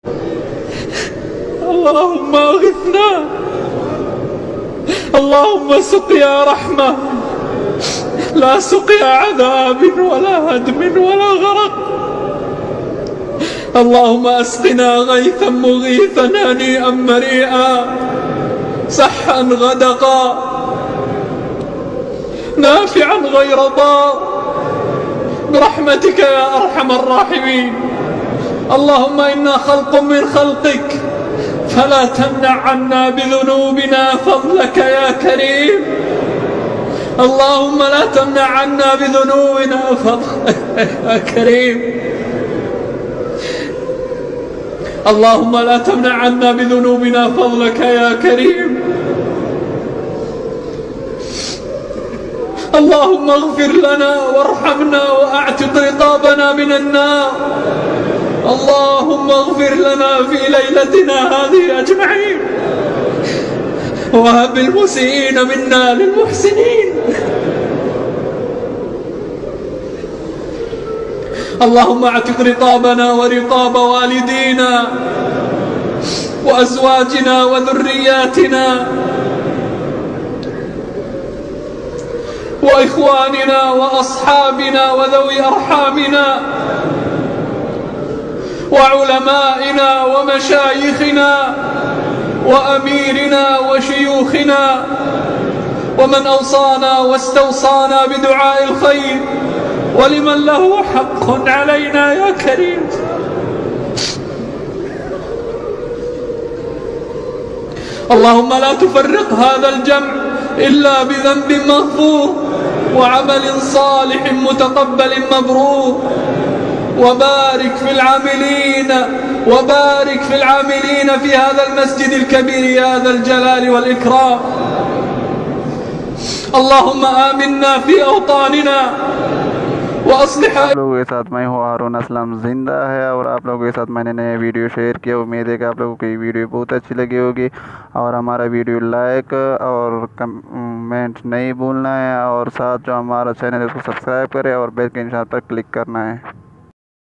اللهم اغثنا، اللهم سقيا رحمة لا سقيا عذاب ولا هدم ولا غرق. اللهم اسقنا غيثا مغيثا هنيئا مريئا سحا غدقا نافعا غير ضار برحمتك يا أرحم الراحمين. اللهم إنا خلق من خلقك فلا تمنع عنا بذنوبنا فضلك يا كريم. اللهم لا تمنع عنا بذنوبنا فضلك يا كريم. اللهم لا تمنع عنا بذنوبنا فضلك يا كريم. اللهم اغفر لنا وارحمنا واعتق رقابنا من النار. اللهم اغفر لنا في ليلتنا هذه أجمعين، وهب المسيئين منا للمحسنين. اللهم اعتق رقابنا ورقاب والدينا وأزواجنا وذرياتنا وإخواننا وأصحابنا وذوي أرحامنا وعلمائنا ومشايخنا وأميرنا وشيوخنا ومن أوصانا واستوصانا بدعاء الخير ولمن له حق علينا يا كريم. اللهم لا تفرق هذا الجمع إلا بذنب مغفور وعمل صالح متقبل مبرور. وبارك في العاملين في هذا المسجد الكبير يا ذا الجلال والإكرام. اللهم آمنا في أوطاننا وأصلح। आप लोगों के साथ मैं हूँ हारून असलम ज़िंदा है, और आप लोगों के साथ मैंने नया वीडियो शेयर किया। उम्मीद है कि आप लोगों को ये वीडियो बहुत अच्छी लगी होगी, और हमारा वीडियो लाइक और कमेंट नहीं भूलना है, और साथ जो हमारा चैनल है उसको सब्सक्राइब करें और बेल के निशान पर क्लिक करना है।